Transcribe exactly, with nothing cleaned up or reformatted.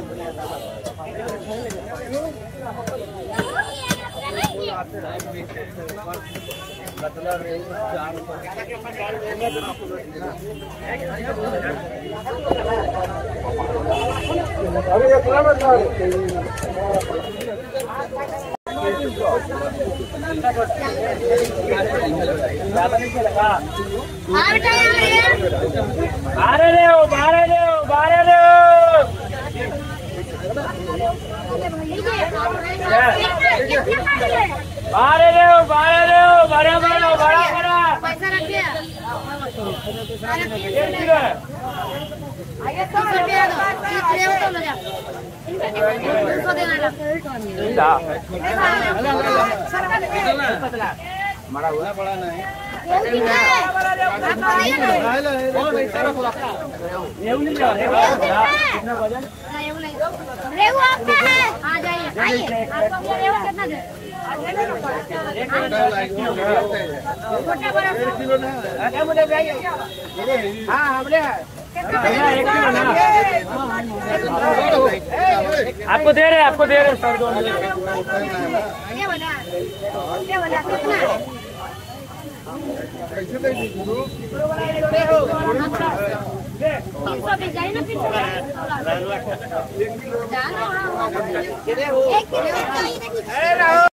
बारे ले बारे ले बारे ले बारे ले बारे ले बड़ा बड़ा बड़ा बड़ा पैसा रख दिया आगे सौ रुपया दो ले तो ले जा इनको देना ना हमारा हुआ बड़ा नहीं कितना वजन रेहू आपका है आ जाइए आइए आपका रेहू कितना दे छोटा बड़ा एक किलो ना अरे मुझे चाहिए हाँ हमने एक किलो ना आपको दे रहे आपको दे रहे सर दो ये वाला ये वाला कितना कैसे दे दी तीन सौ बीस जाए ना फिर एक किलो एक किलो